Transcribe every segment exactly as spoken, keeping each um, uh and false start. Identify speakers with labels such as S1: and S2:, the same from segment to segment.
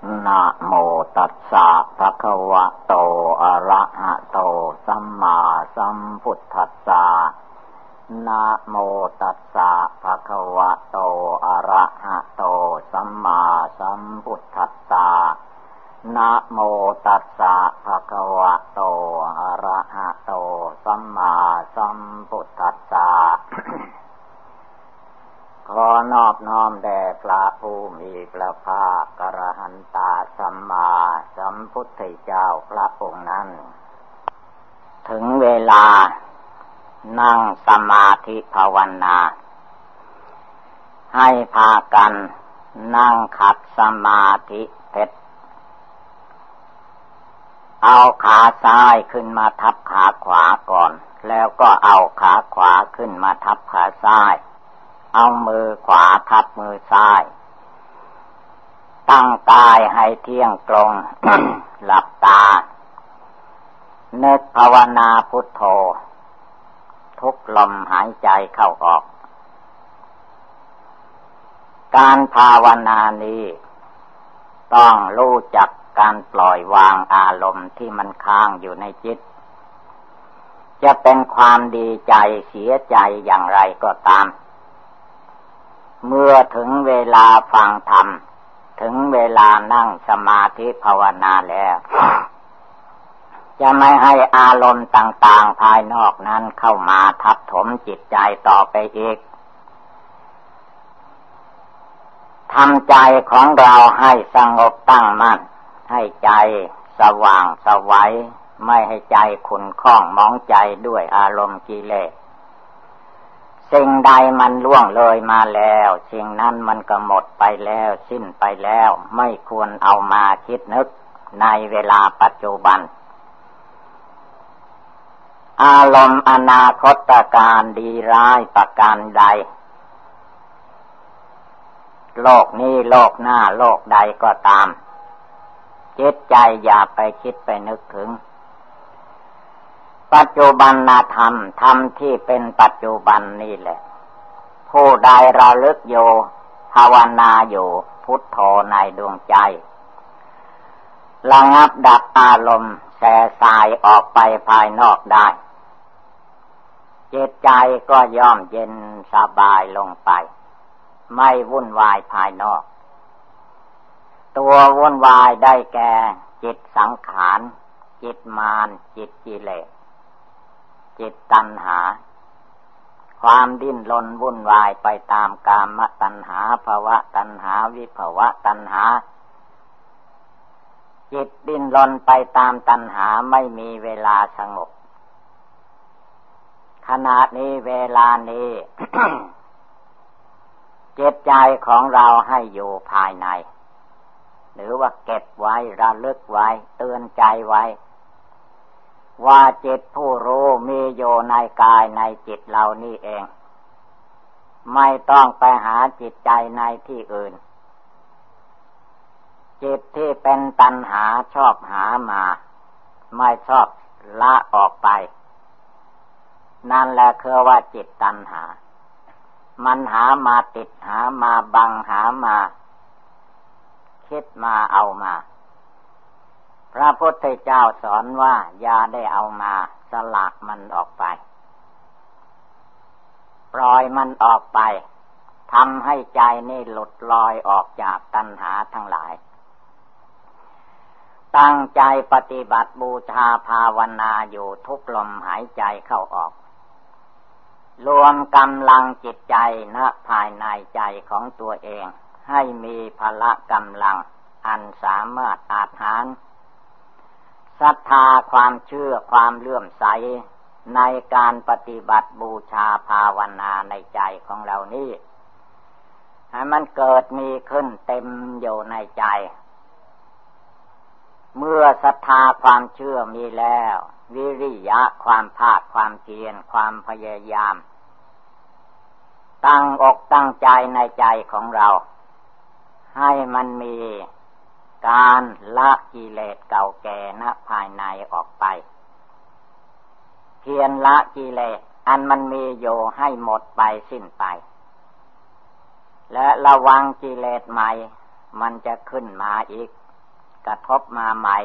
S1: นะโมตัสสะภะคะวะโตอะระหะโตสัมมาสัมพุทธัสสะนะโมตัสสะภะคะวะโตอะระหะโตสัมมาสัมพุทธัสสะนะโมตัสสะภะคะวะโตอะระหะโตสัมมาสัมพุทธัสสะ ขอนอบน้อมแด่พระผู้มีพระภาคอรหันตสัมมาสัมพุทธเจ้าพระองค์นั้นถึงเวลานั่งสมาธิภาวนาให้พากันนั่งขัดสมาธิเพชรเอาขาซ้ายขึ้นมาทับขาขวาก่อนแล้วก็เอาขาขวาขึ้นมาทับขาซ้ายเอามือขวาทับมือซ้ายตั้งกายให้เที่ยงตรง หลับตานึกภาวนาพุทโธทุกลมหายใจเข้าออกการภาวนานี้ต้องรู้จักการปล่อยวางอารมณ์ที่มันค้างอยู่ในจิตจะเป็นความดีใจเสียใจอย่างไรก็ตามเมื่อถึงเวลาฟังธรรมถึงเวลานั่งสมาธิภาวนาแล้วจะไม่ให้อารมณ์ต่างๆภายนอกนั้นเข้ามาทับถมจิตใจต่อไปอีกทำใจของเราให้สงบตั้งมั่นให้ใจสว่างไสวไม่ให้ใจขุ่นข้องมองใจด้วยอารมณ์กิเลสสิ่งใดมันล่วงเลยมาแล้วสิ่งนั้นมันก็หมดไปแล้วสิ้นไปแล้วไม่ควรเอามาคิดนึกในเวลาปัจจุบันอารมณ์อนาคตการดีร้ายประการใดโลกนี้โลกหน้าโลกใดก็ตามจิตใจอย่าไปคิดไปนึกถึงปัจจุบันธรรมธรรมที่เป็นปัจจุบันนี่แหละผู้ใดระลึกอยู่ภาวนาอยู่พุทโธในดวงใจระงับดับอารมณ์แส่สายออกไปภายนอกได้จิตใจก็ย่อมเย็นสบายลงไปไม่วุ่นวายภายนอกตัววุ่นวายได้แก่จิตสังขารจิตมารจิตกิเลสจิตตัณหาความดิ้นรนวุ่นวายไปตามกามตัณหาภวตัณหาวิภวตัณหาจิตดิ้นรนไปตามตัณหาไม่มีเวลาสงบขณะนี้เวลานี้ จิตใจของเราให้อยู่ภายในหรือว่าเก็บไว้ระลึกไว้เตือนใจไว้ว่าจิตผู้รู้มีอยู่ในกายในจิตเรานี่เองไม่ต้องไปหาจิตใจในที่อื่นจิตที่เป็นตัณหาชอบหามาไม่ชอบละออกไปนั่นแหละคือว่าจิตตัณหามันหามาติดหามาบังหามาคิดมาเอามาพระพุทธเจ้าสอนว่าอย่าได้เอามาสละมันออกไปปล่อยมันออกไปทำให้ใจนี่หลุดลอยออกจากตัณหาทั้งหลายตั้งใจปฏิบัติบูชาภาวนาอยู่ทุกลมหายใจเข้าออกรวมกำลังจิตใจณภายในใจของตัวเองให้มีพละกำลังอันสามารถอาจหารศรัทธาความเชื่อความเลื่อมใสในการปฏิบัติบูชาภาวนาในใจของเรานี่ให้มันเกิดมีขึ้นเต็มอยู่ในใจเมื่อศรัทธาความเชื่อมีแล้ววิริยะความภาคความเพียรความพยายามตั้งอกตั้งใจในใจของเราให้มันมีการละกิเลสเก่าแก่ณภายในออกไปเพียรละกิเลสอันมันมีอยู่ให้หมดไปสิ้นไปและระวังกิเลสใหม่มันจะขึ้นมาอีกกระทบมาใหม่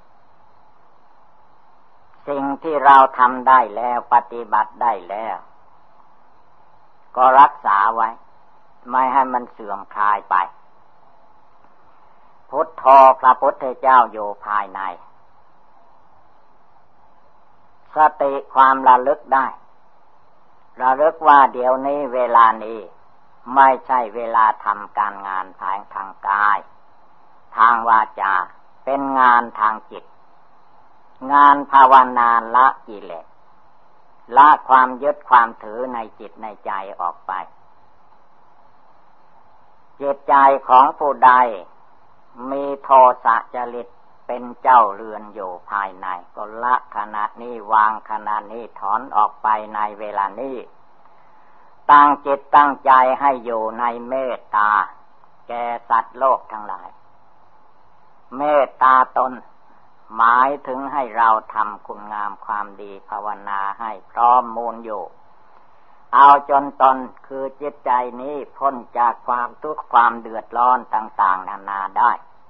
S1: สิ่งที่เราทำได้แล้วปฏิบัติได้แล้วก็รักษาไว้ไม่ให้มันเสื่อมคลายไปพุทโธพระพุทธเจ้าอยู่ภายในสติความระลึกได้ระลึกว่าเดี๋ยวนี้เวลานี้ไม่ใช่เวลาทำการงานทางทางกายทางวาจาเป็นงานทางจิตงานภาวนาละกิเลสละความยึดความถือในจิตในใจออกไปจิตใจของผู้ใดมีโทสะจริตเป็นเจ้าเรือนอยู่ภายในก็ละขณะนี้วางขณะนี้ถอนออกไปในเวลานี้ตั้งจิตตั้งใจให้อยู่ในเมตตาแก่สัตว์โลกทั้งหลายเมตตาตนหมายถึงให้เราทำคุณงามความดีภาวนาให้พร้อมมูลอยู่เอาจนตนคือจิตใจนี้พ้นจากความทุกข์ความเดือดร้อนต่างๆนานาได้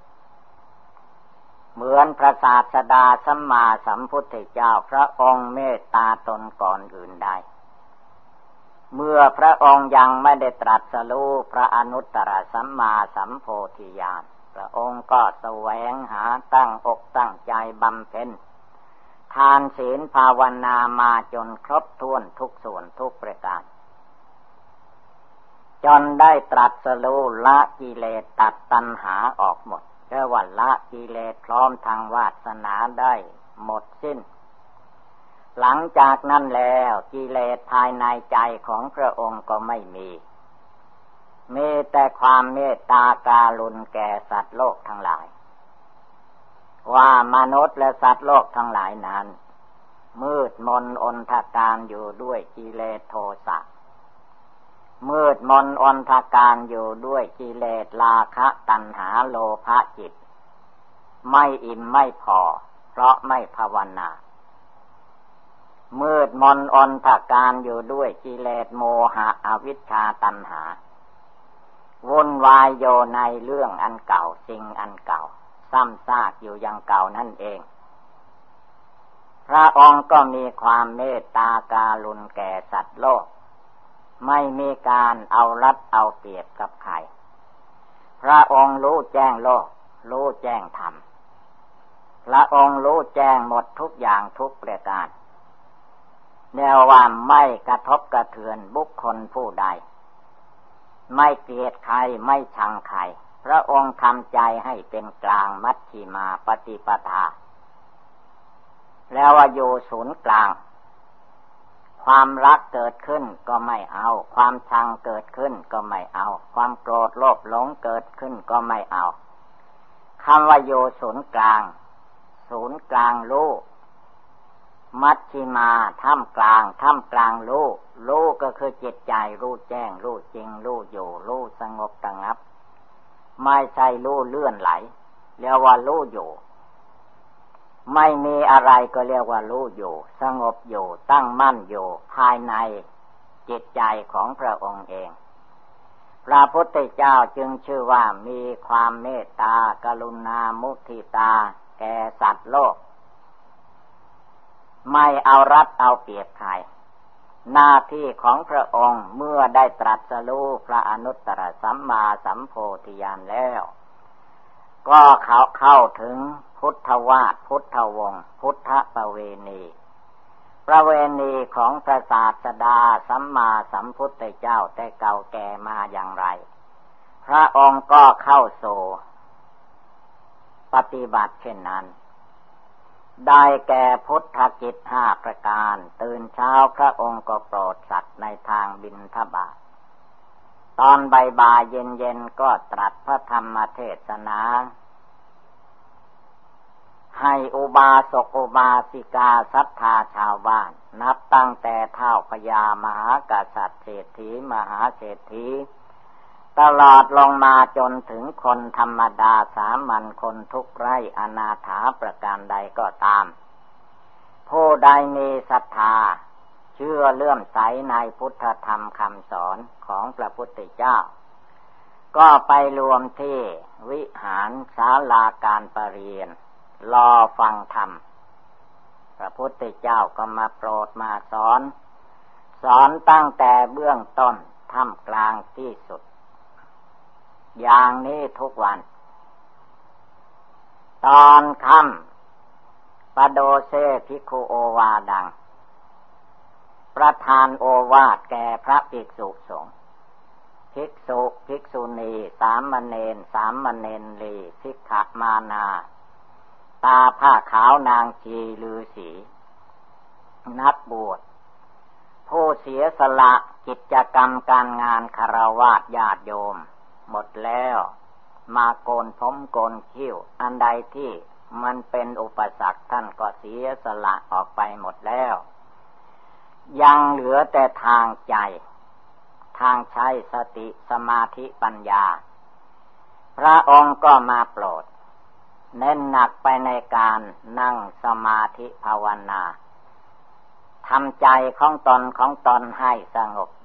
S1: เหมือนพระศาสดาสัมมาสัมพุทธเจ้าพระองค์เมตตาตนก่อนอื่นใดเมื่อพระองค์ยังไม่ได้ตรัสรู้พระอนุตตรสัมมาสัมโพธิญาณพระองค์ก็แสวงหาตั้งอกตั้งใจบำเพ็ญทานศีลภาวนามาจนครบถ้วนทุกส่วนทุกประการจนได้ตรัสรู้ละกิเลสตัดตัณหาออกหมดเรียกว่าละกิเลสพร้อมทางวาสนาได้หมดสิ้นหลังจากนั้นแล้วกิเลสภายในใจของพระองค์ก็ไม่มีมีแต่ความเมตตากรุณแก่สัตว์โลกทั้งหลายว่ามนุษย์และสัตว์โลกทั้งหลายนั้นมืดมนอนทการอยู่ด้วยกิเลสโทสะมืดมนอนทการอยู่ด้วยกิเลสราคะตัณหาโลภะจิตไม่อิ่มไม่พอเพราะไม่ภาวนามืดมนอนทการอยู่ด้วยกิเลสโมหะอวิชชาตัณหาวุ่นวายโยในเรื่องอันเก่าสิ่งอันเก่าซ้ำซากอยู่อย่างเก่านั่นเองพระองค์ก็มีความเมตตาการุณแก่สัตว์โลกไม่มีการเอารัดเอาเปรียบกับใครพระองค์รู้แจ้งโลกรู้แจ้งธรรมพระองค์รู้แจ้งหมดทุกอย่างทุกประการแนวว่าไม่กระทบกระเทือนบุคคลผู้ใดไม่เกลียดใครไม่ชังใครพระองค์ทำใจให้เป็นกลางมัชฌิมาปฏิปทาแล้วว่าอยู่ศูนย์กลางความรักเกิดขึ้นก็ไม่เอาความชังเกิดขึ้นก็ไม่เอาความโกรธโลภหลงเกิดขึ้นก็ไม่เอาคำว่าอยู่ศูนย์กลางศูนย์กลางรู้มัชฌิมาท่ามกลางท่ามกลางรู้รู้ก็คือจิตใจรู้แจ้งรู้จริงรู้อยู่รู้สงบระงับไม่ใช่รู้เลื่อนไหลเรียกว่ารู้อยู่ไม่มีอะไรก็เรียกว่ารู้อยู่สงบอยู่ตั้งมั่นอยู่ภายในจิตใจของพระองค์เองพระพุทธเจ้าจึงชื่อว่ามีความเมตตากรุณามุทิตาแก่สัตว์โลกไม่เอารัดเอาเปรียบใครหน้าที่ของพระองค์เมื่อได้ตรัสรู้พระอนุตตรสัมมาสัมโพธิญาณแล้วก็เขาเข้าถึงพุทธวาทพุทธวงศ์พุทธประเวณีประเวณีของพระศาสดาสัมมาสัมพุทธเจ้าแต่เก่าแก่มาอย่างไรพระองค์ก็เข้าสู่ปฏิบัติเช่นนั้นได้แก่พุทธกิจห้าประการตื่นเช้าพระองค์ก็โปรดสัตว์ในทางบิณฑบาตตอนบ่ายๆเย็นๆก็ตรัสพระธรรมเทศนาให้อุบาสกอุบาสิกาศรัทธาชาวบ้านนับตั้งแต่เท้าพญามหากษัตริย์เศรษฐีมหาเศรษฐีตลอดลงมาจนถึงคนธรรมดาสามัญคนทุกข์ไร้อนาถาประการใดก็ตามผู้ใดมีศรัทธาเชื่อเลื่อมใสในพุทธธรรมคำสอนของพระพุทธเจ้าก็ไปรวมที่วิหารศาลาการประเรียนรอฟังธรรมพระพุทธเจ้าก็มาโปรดมาสอนสอนตั้งแต่เบื้องต้นท่ามกลางที่สุดอย่างนี้ทุกวันตอนค่ำปโดเซภิกขุโอวาดังประทานโอวาทแก่พระภิกษุสงฆ์ภิกษุภิกษุณีสามเณรสามเณรีสิกขมานาตาผ้าขาวนางชีฤาษีนักบวชผู้เสียสละกิจกรรมการงานคฤหัสถ์ญาติโยมหมดแล้วมาโกนผมโกนคิ้วอันใดที่มันเป็นอุปสรรคท่านก็เสียสละออกไปหมดแล้วยังเหลือแต่ทางใจทางใช้สติสมาธิปัญญาพระองค์ก็มาโปรดเน้นหนักไปในการนั่งสมาธิภาวนาทำใจของตนของตนให้สงบ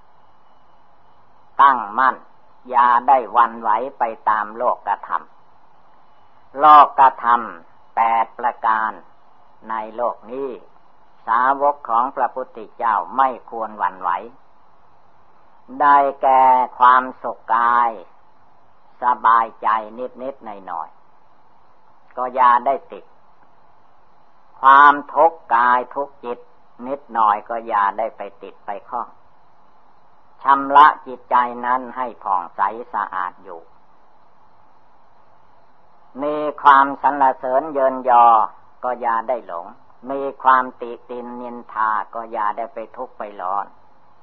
S1: ตั้งมั่นอย่าได้หวั่นไหวไปตามโลกธรรมโลกธรรมแปดประการในโลกนี้สาวกของพระพุทธเจ้าไม่ควรหวั่นไหวได้แก่ความสุขกายสบายใจนิดๆหน่อยๆก็อย่าได้ติดความทุกข์กายทุกข์จิตนิดหน่อยก็อย่าได้ไปติดไปข้องชำระจิตใจนั้นให้ผ่องใสสะอาดอยู่มีความสรรเสริญเยินยอก็อย่าได้หลงมีความติตินนินทาก็อย่าได้ไปทุกข์ไปร้อน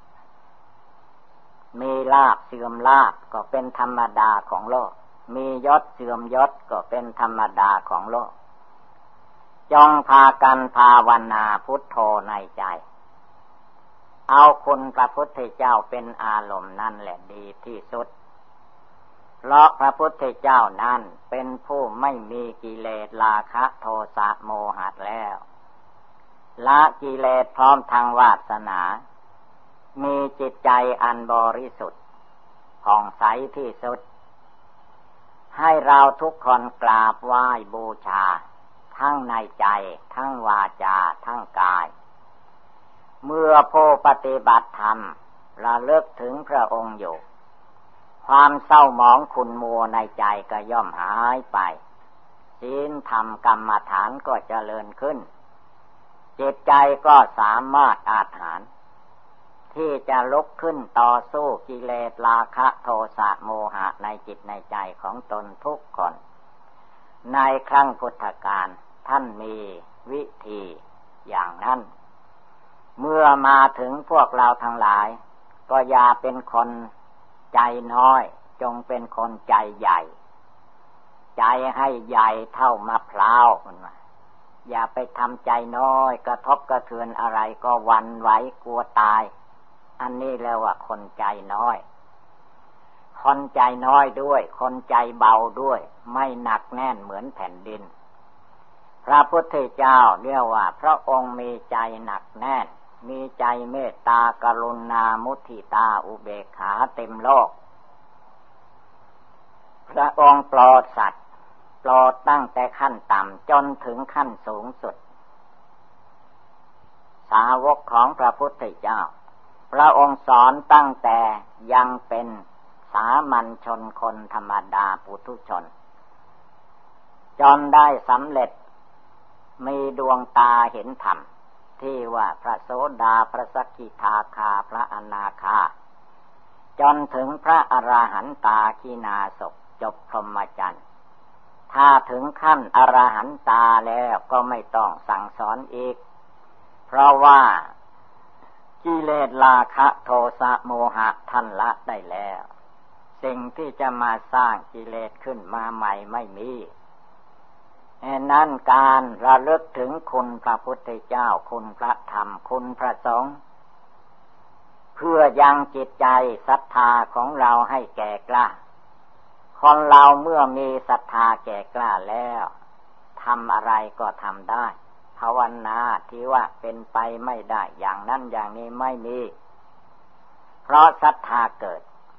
S1: มีลาภเสื่อมลาภก็เป็นธรรมดาของโลกมียศเสื่อมยศก็เป็นธรรมดาของโลกจงพากันภาวนาพุทโธในใจเอาคุณพระพุทธเจ้าเป็นอารมณ์นั่นแหละดีที่สุดเพราะพระพุทธเจ้านั้นเป็นผู้ไม่มีกิเลสราคะโทสะโมหะแล้วละกิเลสพร้อมทางวาสนามีจิตใจอันบริสุทธิ์ผ่องใสที่สุดให้เราทุกคนกราบไหว้บูชาทั้งในใจทั้งวาจาทั้งกายเมื่อผู้ปฏิบัติธรรมระลึกถึงพระองค์อยู่ความเศร้าหมองขุ่นมัวในใจก็ย่อมหายไปศีลธรรมกรรมฐานก็เจริญขึ้นจิตใจก็สามารถอาถรรพ์ที่จะลุกขึ้นต่อสู้กิเลสราคะโทสะโมหะในจิตในใจของตนทุกคนในครั้งพุทธกาลท่านมีวิธีอย่างนั้นเมื่อมาถึงพวกเราทั้งหลายก็อย่าเป็นคนใจน้อยจงเป็นคนใจใหญ่ใจให้ใหญ่เท่ามะพร้าวมันว่าอย่าไปทำใจน้อยกระทบกระเทือนอะไรก็หวั่นไหวกลัวตายอันนี้แล้วว่าคนใจน้อยคนใจน้อยด้วยคนใจเบาด้วยไม่หนักแน่นเหมือนแผ่นดินพระพุทธเจ้าเรียกว่าพระองค์มีใจหนักแน่นมีใจเมตตากรุณามุทิตาอุเบกขาเต็มโลกพระองค์โปรดสัตว์โปรดตั้งแต่ขั้นต่ำจนถึงขั้นสูงสุดสาวกของพระพุทธเจ้าพระองค์สอนตั้งแต่ยังเป็นสามัญชนคนธรรมดาปุถุชนจนได้สำเร็จมีดวงตาเห็นธรรมที่ว่าพระโสดาพระสกิทาคาพระอนาคาจนถึงพระอรหันตาขีณาสพจบพรหมจรรย์ถ้าถึงขั้นอรหันตาแล้วก็ไม่ต้องสั่งสอนอีกเพราะว่ากิเลสราคะโทสะโมหะท่านละได้แล้วสิ่งที่จะมาสร้างกิเลสขึ้นมาใหม่ไม่มีแค่นั้นการระลึกถึงคุณพระพุทธเจ้าคุณพระธรรมคุณพระสงฆ์เพื่อยังจิตใจศรัทธาของเราให้แก่กล้าคนเราเมื่อมีศรัทธาแก่กล้าแล้วทำอะไรก็ทำได้ภาวนาที่ว่าเป็นไปไม่ได้อย่างนั้นอย่างนี้ไม่มีเพราะศรัทธาเกิด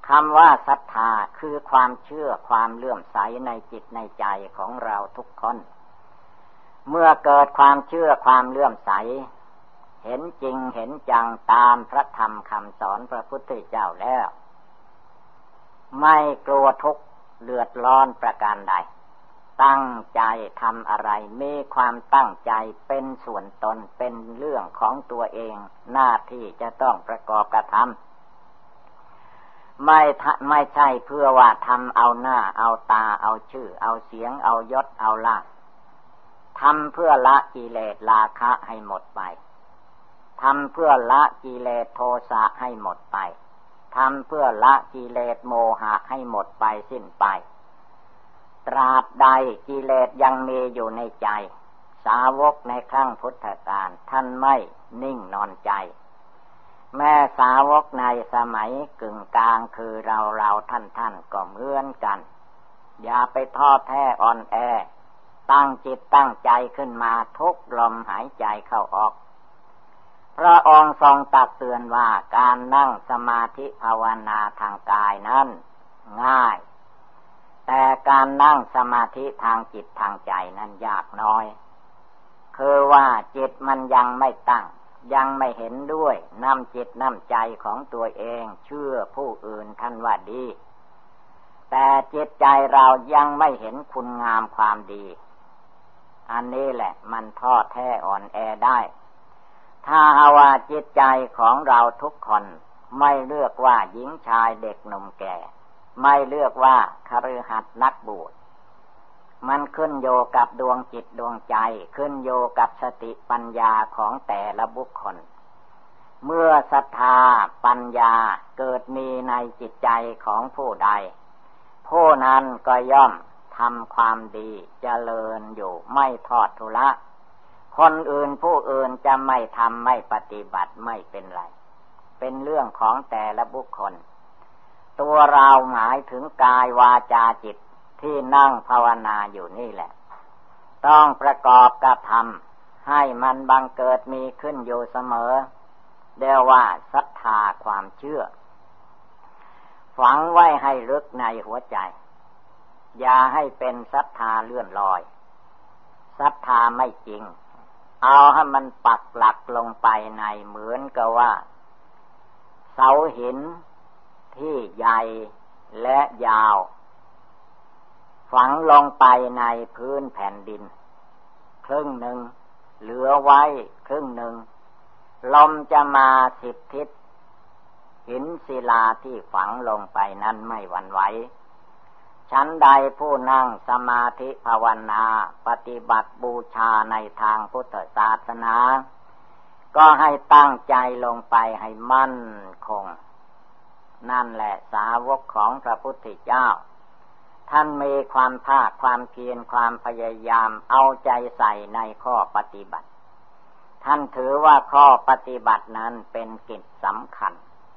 S1: คำว่าศรัทธาคือความเชื่อความเลื่อมใสในจิตในใจของเราทุกคนเมื่อเกิดความเชื่อความเลื่อมใสเห็นจริงเห็นจังตามพระธรรมคำสอนพระพุทธเจ้าแล้วไม่กลัวทุกข์เดือดร้อนประการใดตั้งใจทำอะไรมีความตั้งใจเป็นส่วนตนเป็นเรื่องของตัวเองหน้าที่จะต้องประกอบกระทำไม่ไม่ใช่เพื่อว่าทำเอาหน้าเอาตาเอาชื่อเอาเสียงเอายศเอาลาภทำเพื่อละกิเลสราคะให้หมดไปทำเพื่อละกิเลสโทสะให้หมดไปทำเพื่อละกิเลสโมหะให้หมดไปสิ้นไปตราบใดกิเลสยังมีอยู่ในใจสาวกในครั้งพุทธกาลท่านไม่นิ่งนอนใจแม่สาวกในสมัยกึ่งกลางคือเราเราท่านท่านก็เหมือนกันอย่าไปท้อแท้อ่อนแอตั้งจิตตั้งใจขึ้นมาทุกลมหายใจเข้าออกพระองค์ทรงตักเตือนว่าการนั่งสมาธิภาวนาทางกายนั้นง่ายแต่การนั่งสมาธิทางจิตทางใจนั้นยากน้อยคือว่าจิตมันยังไม่ตั้งยังไม่เห็นด้วยน้ำจิตน้ำใจของตัวเองเชื่อผู้อื่นท่านว่าดีแต่จิตใจเรายังไม่เห็นคุณงามความดีอันนี้แหละมันท้อแท้อ่อนแอได้ถ้าว่าจิตใจของเราทุกคนไม่เลือกว่าหญิงชายเด็กหนุ่มแก่ไม่เลือกว่าคฤหัสถ์นักบวชมันขึ้นโยกับดวงจิตดวงใจขึ้นโยกับสติปัญญาของแต่ละบุคคลเมื่อศรัทธาปัญญาเกิดมีในจิตใจของผู้ใดผู้นั้นก็ย่อมทำความดีเจริญอยู่ไม่ทอดทุละคนอื่นผู้อื่นจะไม่ทำไม่ปฏิบัติไม่เป็นไรเป็นเรื่องของแต่ละบุคคลตัวเราหมายถึงกายวาจาจิตที่นั่งภาวนาอยู่นี่แหละต้องประกอบกระทำให้มันบังเกิดมีขึ้นอยู่เสมอเรียกว่าศรัทธาความเชื่อฝังไว้ให้ลึกในหัวใจอย่าให้เป็นศรัทธาเลื่อนลอยศรัทธาไม่จริงเอาให้มันปักหลักลงไปในเหมือนกับว่าเสาหินที่ใหญ่และยาวฝังลงไปในพื้นแผ่นดินครึ่งหนึ่งเหลือไว้ครึ่งหนึ่งลมจะมาสิบทิศหินศิลาที่ฝังลงไปนั้นไม่หวั่นไหวชั้นใดผู้นั่งสมาธิภาวนาปฏิบัติบูชาในทางพุทธศาสนาก็ให้ตั้งใจลงไปให้มั่นคงนั่นแหละสาวกของพระพุทธเจ้าท่านมีความภาคความเพียรความพยายามเอาใจใส่ในข้อปฏิบัติท่านถือว่าข้อปฏิบัตินั้นเป็นกิจสำคัญ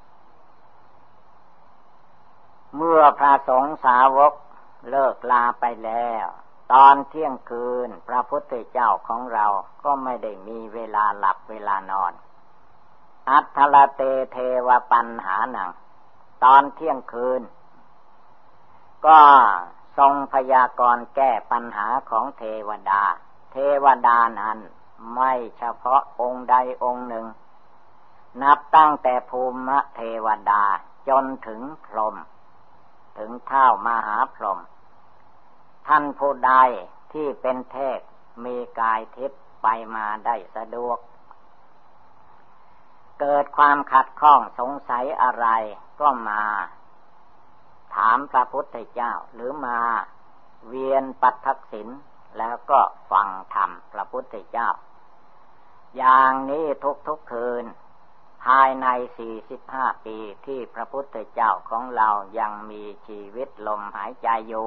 S1: เมื่อพระสงฆ์สาวกเลิกลาไปแล้วตอนเที่ยงคืนพระพุทธเจ้าของเราก็ไม่ได้มีเวลาหลับเวลานอนอัฏฐลเตเทวปัญหานังตอนเที่ยงคืนก็ทรงพยากรณ์แก้ปัญหาของเทวดาเทวดานั้นไม่เฉพาะองค์ใดองค์หนึ่งนับตั้งแต่ภูมิเทวดาจนถึงพรหมถึงเท้ามหาพรหมท่านผู้ใดที่เป็นเทพมีกายทิพย์ไปมาได้สะดวกเกิดความขัดข้องสงสัยอะไรก็มาถามพระพุทธเจ้าหรือมาเวียนปัทถศิลแล้วก็ฟังธรรมพระพุทธเจ้าอย่างนี้ทุกๆคืนภายในสี่สิบห้าปีที่พระพุทธเจ้าของเรายังมีชีวิตลมหายใจอยู่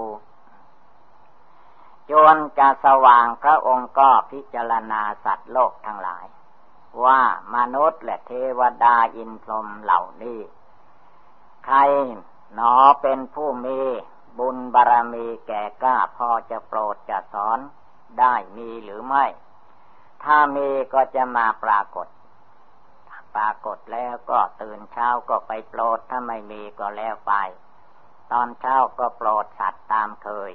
S1: จนจะสว่างพระองค์ก็พิจารณาสัตว์โลกทั้งหลายว่ามนุษย์และเทวดาอินทร์พรหมเหล่านี้ใครหนอเป็นผู้มีบุญบารมีแก่กล้าพอจะโปรดจะสอนได้มีหรือไม่ถ้ามีก็จะมาปรากฏปรากฏแล้วก็ตื่นเช้าก็ไปโปรดถ้าไม่มีก็แล้วไปตอนเช้าก็โปรดสัตว์ตามเคย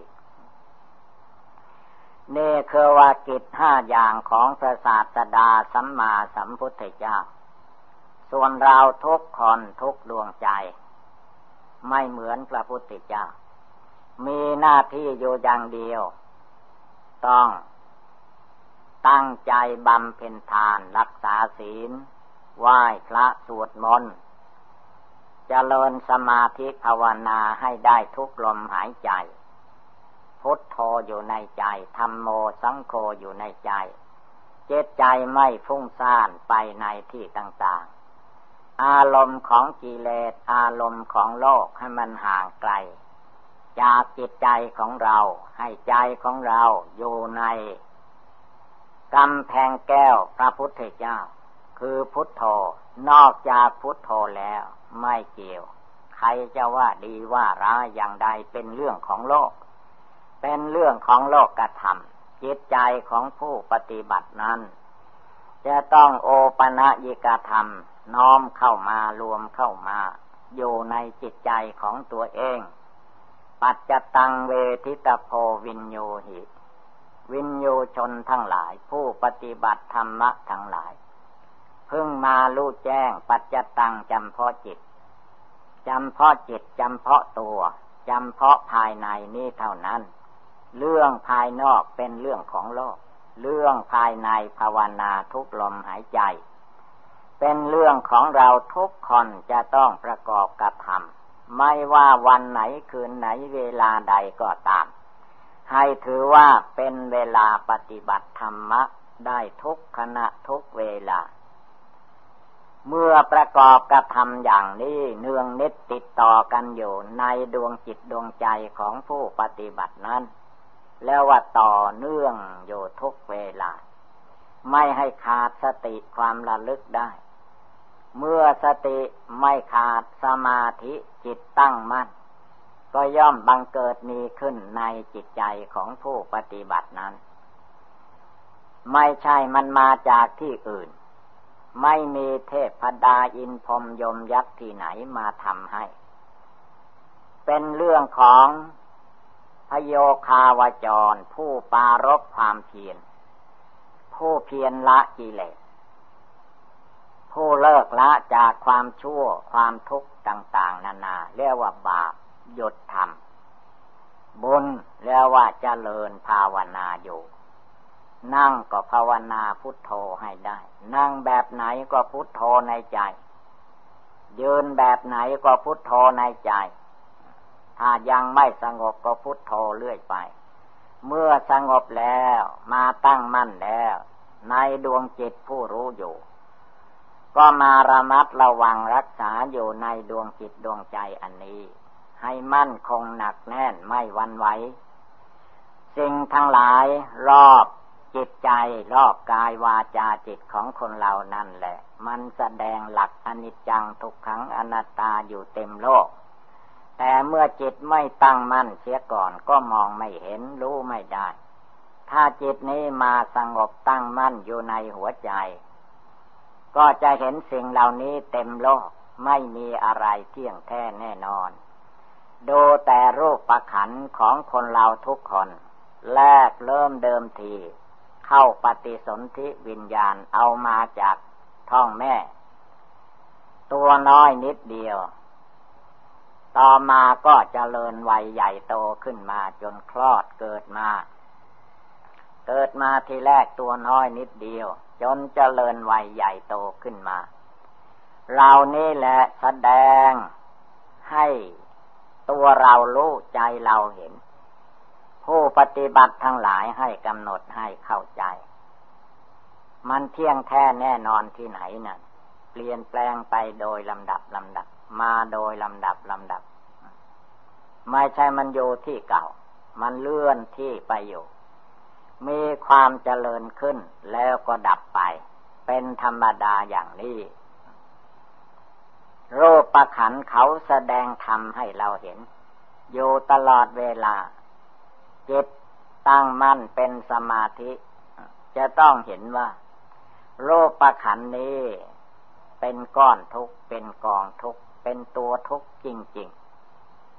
S1: นี่คือว่ากิจห้าอย่างของพระศาสดาสัมมาสัมพุทธเจ้าส่วนเราทุกคนทุกดวงใจไม่เหมือนพระพุทธเจ้ามีหน้าที่อยู่อย่างเดียวต้องตั้งใจบำเพ็ญทานรักษาศีลไหว้พระสวดมนต์เจริญสมาธิภาวนาให้ได้ทุกลมหายใจพุทโธอยู่ในใจธัมโมสังโฆอยู่ในใจเจตใจไม่ฟุ้งซ่านไปในที่ต่างๆอารมณ์ของกิเลสอารมณ์ของโลกให้มันห่างไกลจากจิตใจของเราให้ใจของเราอยู่ในกำแพงแก้วพระพุทธเจ้าคือพุทโธนอกจากพุทโธแล้วไม่เกี่ยวใครจะว่าดีว่าร้ายอย่างใดเป็นเรื่องของโลกเป็นเรื่องของโลกธรรมจิตใจของผู้ปฏิบัตินั้นจะต้องโอปนยิกธรรมน้อมเข้ามารวมเข้ามาอยู่ในจิตใจของตัวเองปัจจตังเวทิตโพวินโยหิวินโยชนทั้งหลายผู้ปฏิบัติธรรมะทั้งหลายเพิ่งมารู้แจ้งปัจจตังจำเพาะจิตจำเพาะจิตจำเพาะตัวจำเพาะภายในนี้เท่านั้นเรื่องภายนอกเป็นเรื่องของโลกเรื่องภายในภาวนาทุกลมหายใจเป็นเรื่องของเราทุกคนจะต้องประกอบกับธรรมไม่ว่าวันไหนคืนไหนเวลาใดก็ตามให้ถือว่าเป็นเวลาปฏิบัติธรรมะได้ทุกขณะทุกเวลาเมื่อประกอบกับธรรมอย่างนี้เนืองนิดติดต่อกันอยู่ในดวงจิตดวงใจของผู้ปฏิบัตินั้นแล้วว่าต่อเนื่องอยู่ทุกเวลาไม่ให้ขาดสติความระลึกได้เมื่อสติไม่ขาดสมาธิจิตตั้งมั่นก็ย่อมบังเกิดมีขึ้นในจิตใจของผู้ปฏิบัตินั้นไม่ใช่มันมาจากที่อื่นไม่มีเทพดาอินพรหมยมยักษ์ที่ไหนมาทำให้เป็นเรื่องของพโยคาวจรผู้ปรารภความเพียรผู้เพียรละกิเลสผู้เลิกละจากความชั่วความทุกข์ต่างๆนานาเรียกว่าบาปหยุดทำบุญเรียกว่าเจริญภาวนาอยู่นั่งก็ภาวนาพุทโธให้ได้นั่งแบบไหนก็พุทโธในใจยืนแบบไหนก็พุทโธในใจถ้ายังไม่สงบก็พุทโธเรื่อยไปเมื่อสงบแล้วมาตั้งมั่นแล้วในดวงจิตผู้รู้อยู่ก็มาระมัดระวังรักษาอยู่ในดวงจิตดวงใจอันนี้ให้มั่นคงหนักแน่นไม่หวั่นไหวสิ่งทั้งหลายรอบจิตใจรอบกายวาจาจิตของคนเรานั่นแหละมันแสดงหลักอนิจจังทุกขังอนัตตาอยู่เต็มโลกแต่เมื่อจิตไม่ตั้งมั่นเสียก่อนก็มองไม่เห็นรู้ไม่ได้ถ้าจิตนี้มาสงบตั้งมั่นอยู่ในหัวใจก็จะเห็นสิ่งเหล่านี้เต็มโลกไม่มีอะไรเที่ยงแท้แน่นอนดูแต่รูปขันธ์ของคนเราทุกคนแรกเริ่มเดิมทีเข้าปฏิสนธิวิญญาณเอามาจากท้องแม่ตัวน้อยนิดเดียวต่อมาก็เจริญวัยใหญ่โตขึ้นมาจนคลอดเกิดมาเกิดมาทีแรกตัวน้อยนิดเดียวจนเจริญวัยใหญ่โตขึ้นมาเรานี่แหละแสดงให้ตัวเรารู้ใจเราเห็นผู้ปฏิบัติทั้งหลายให้กำหนดให้เข้าใจมันเที่ยงแท้แน่นอนที่ไหนน่ะเปลี่ยนแปลงไปโดยลำดับลำดับมาโดยลำดับลำดับไม่ใช่มันอยู่ที่เก่ามันเลื่อนที่ไปอยู่มีความเจริญขึ้นแล้วก็ดับไปเป็นธรรมดาอย่างนี้รูปขันธ์เขาแสดงธรรมให้เราเห็นอยู่ตลอดเวลาจิตตั้งมั่นเป็นสมาธิจะต้องเห็นว่ารูปขันธ์นี้เป็นก้อนทุกข์เป็นกองทุกข์เป็นตัวทุกข์จริงๆ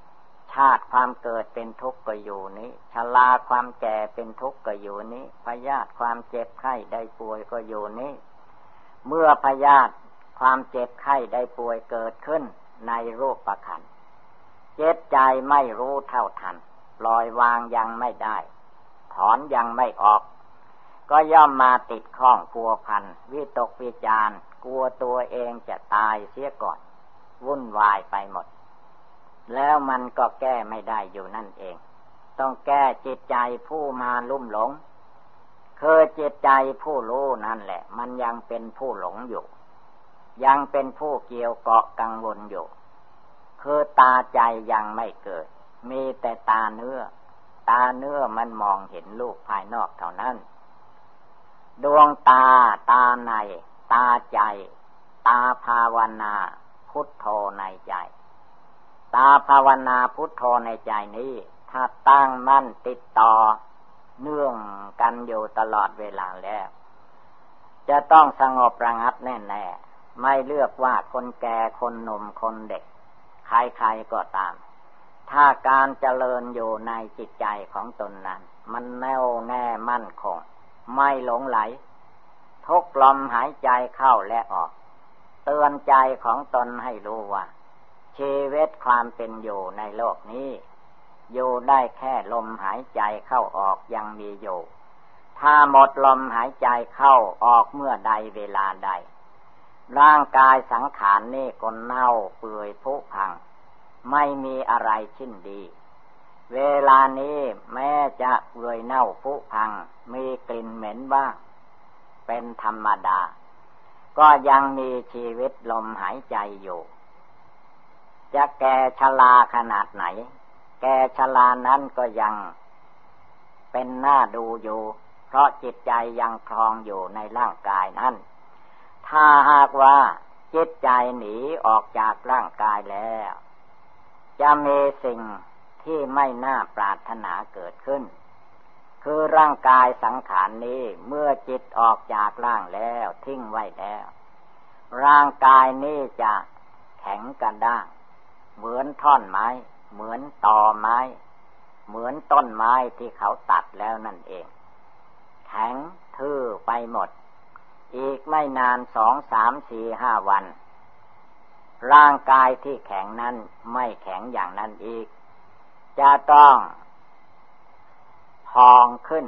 S1: ชาติความเกิดเป็นทุกข์ก็อยู่นี้ชราความแก่เป็นทุกข์ก็อยู่นี้พยาธิความเจ็บไข้ได้ป่วยก็อยู่นี้เมื่อพยาธิความเจ็บไข้ได้ป่วยเกิดขึ้นในรูปขันธ์เจ็บใจไม่รู้เท่าทันปล่อยวางยังไม่ได้ถอนยังไม่ออกก็ย่อมมาติดข้องพัวพันวิตกวิจารกลัวตัวเองจะตายเสียก่อนวุ่นวายไปหมดแล้วมันก็แก้ไม่ได้อยู่นั่นเองต้องแก้จิตใจผู้มาลุ่มหลงคือจิตใจผู้รู้นั่นแหละมันยังเป็นผู้หลงอยู่ยังเป็นผู้เกี่ยวเกาะกังวลอยู่คือตาใจยังไม่เกิดมีแต่ตาเนื้อตาเนื้อมันมองเห็นรูปภายนอกเท่านั้นดวงตาตาในตาใจตาภาวนาพุทโธในใจตาภาวนาพุทโธในใจนี้ถ้าตั้งมั่นติดต่อเนื่องกันอยู่ตลอดเวลาแล้วจะต้องสงบระงับแน่ๆไม่เลือกว่าคนแก่คนหนุ่มคนเด็กใครๆก็ตามถ้าการเจริญอยู่ในจิตใจของตนนั้นมันแน่วแน่มั่นคงไม่หลงไหลทุกลมหายใจเข้าและออกเตือนใจของตนให้รู้ว่าชีวิตความเป็นอยู่ในโลกนี้อยู่ได้แค่ลมหายใจเข้าออกยังมีอยู่ถ้าหมดลมหายใจเข้าออกเมื่อใดเวลาใดร่างกายสังขารนี่ก็เน่าเปื่อยผุพังไม่มีอะไรชิ้นดีเวลานี้แม้จะเปื่อยเน่าผุพังมีกลิ่นเหม็นบ้างเป็นธรรมดาก็ยังมีชีวิตลมหายใจอยู่จะแก่ชราขนาดไหนแก่ชรานั้นก็ยังเป็นหน้าดูอยู่เพราะจิตใจยังครองอยู่ในร่างกายนั้นถ้าหากว่าจิตใจหนีออกจากร่างกายแล้วจะมีสิ่งที่ไม่น่าปรารถนาเกิดขึ้นคือร่างกายสังขารนี้เมื่อจิตออกจากร่างแล้วทิ้งไว้แล้วร่างกายนี้จะแข็งกระด้างเหมือนท่อนไม้เหมือนตอไม้เหมือนต้นไม้ที่เขาตัดแล้วนั่นเองแข็งทื่อไปหมดอีกไม่นานสองสามสี่ห้าวันร่างกายที่แข็งนั้นไม่แข็งอย่างนั้นอีกจะต้องพองขึ้น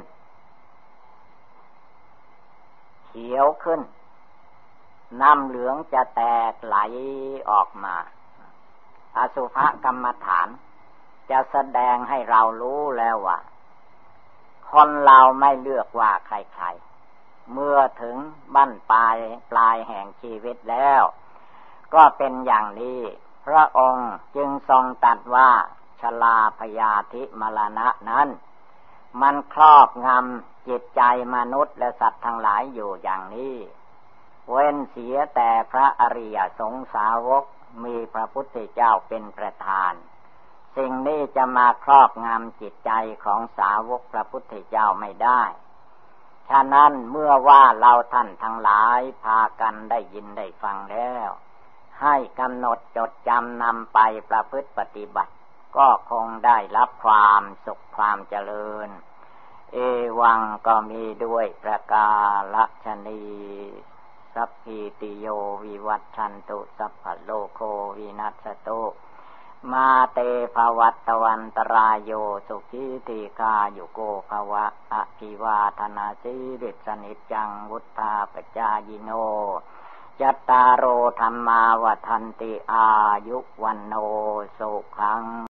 S1: เขียวขึ้นน้ำเหลืองจะแตกไหลออกมาอสุภกรรมฐานจะแสดงให้เรารู้แล้วว่าคนเราไม่เลือกว่าใครๆเมื่อถึงบั้นปลายปลายแห่งชีวิตแล้วก็เป็นอย่างนี้พระองค์จึงทรงตรัสว่าชราพยาธิมรณะนั้นมันครอบงำจิตใจมนุษย์และสัตว์ทั้งหลายอยู่อย่างนี้เว้นเสียแต่พระอริยสงสาวกมีพระพุทธเจ้าเป็นประธานสิ่งนี้จะมาครอบงำจิตใจของสาวกพระพุทธเจ้าไม่ได้ฉะนั้นเมื่อว่าเราท่านทั้งหลายพากันได้ยินได้ฟังแล้วให้กำหนดจดจำนำไปประพฤติปฏิบัติก็คงได้รับความสุขความเจริญเอวังก็มีด้วยประกาศนีสัพพิติโยวิวัชชันตุสัพพะโลกโควินัสสตุมาเตภวัตวันตรายโยสุขีติกายุโกภวะอภิวาทนาสีริสนิจจังวุฒาปจายโนจัตตารโอธรรมาวัฏันติอายุวันโนสุขัง